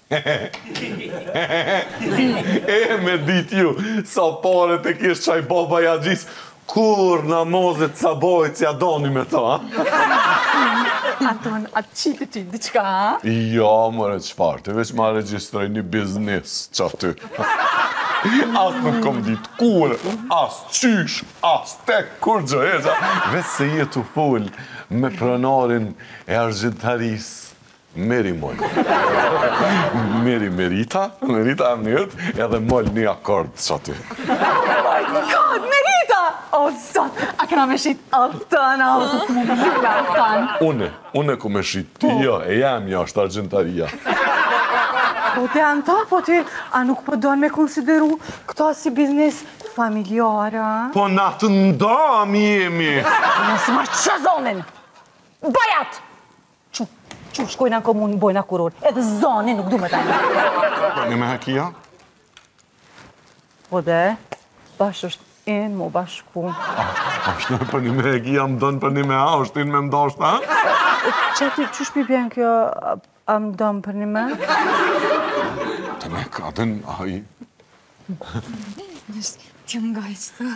Me dit ju, sa pare të kish qaj baba ja gjis, kur namazet sa bojt si a doni me ta, Anton, atë qitë ti, diqka, ha? Ja, mëre qfar, të veç ma registroj një biznis që aty. As nuk kom dit kur, as qysh, as tek, kur gjë, veç se jetu full me pronarin e Argjentaris, Meri Mol. Merita mirët, edhe Mol një akord që aty. Oh my God, Merita! O, zot, a këna me shit altën, Une ku me shit tia, e jam jashtë Argjentaria. Po te Anton, po ti, a nuk po donë me konsideru këta si biznes familjara? Po na të ndami jemi. Nësë marë që zonin! Bajat! Që shkojna në komunë, bojna kuror, edhe zonin nuk du me tajnë. Një me hakia? Po dhe, bashkë është inë, mu bashku. Ashtë për një me hakia më dënë për një me ashtin me mdasht, ha? Qëti, qësh mi bjen kjo, a më dëmë për një me? Të me kadën, aji. T'jë ngajtë.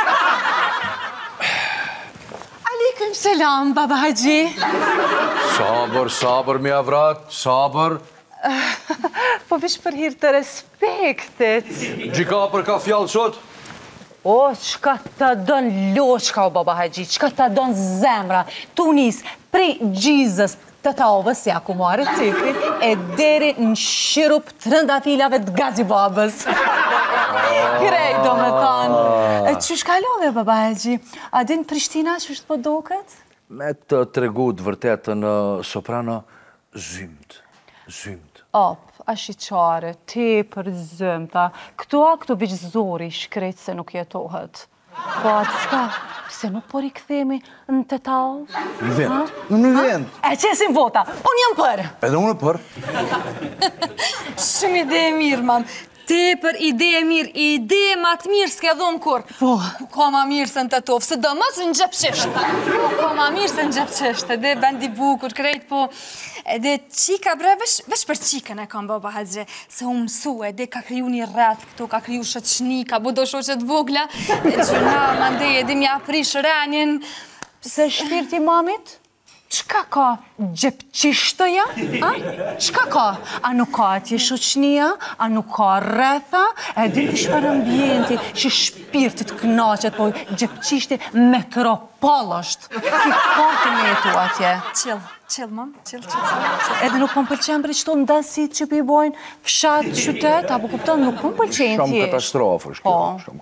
Aleikum selam, baba Haji. Sabër, mi avrat, sabër. Po vish për hirë të respektit. Gjika për ka fjallë sot? O, qka të donë loqka, o baba Haji, qka të donë zemra, tunis, prej gjizës, të taovës, ja ku marë cikri, e deri në shirup të rëndafilave të gazi babës. Krej, do me thanë. Qysh kalove, baba Haji? A din Prishtina qysh të po doket? Me të tregu të vërtetën soprano, zymt. Op, ashi qare, te për zëmta. Këtu biq zori shkrejt se nuk jetohet. Po atë shka, se nuk po rikëthemi në të talë? Në vend. E qesim vota, unë jam për. Edhe unë për. Shumë ide e mirë, mam. Te për ide e mirë, ide ma të mirë s'ke dhonë kur. Po. Ka ma mirë se në të tofë, se do mos në gjepqeshtë. Ka ma mirë se në gjepqeshtë, edhe bendi bukur, krejt, po. Edhe qika bre, vesh për qikën e kam baba Haxhe, se u mësu, edhe ka kriju një rreth këto, ka kriju shoqni, ka budo shoqet vogla, e gjuna, mandej, edhe mja prish rënjen. Se shpirti mamit? Qka ka gjepqishtëja? Qka ka? A nuk ka atje shoqnia? A nuk ka rretha? E di në shpar ambienti që shpirtit knaqet, po gjepqishti metropol është. Ki pati me jetu atje. Qil, mam, qil. Edhe nuk më pëlqen për qëto ndasit që për i bojnë fshat, qytet, apo kupton, nuk më pëlqen Shumë tjesht. katastrofë është kjo, shumë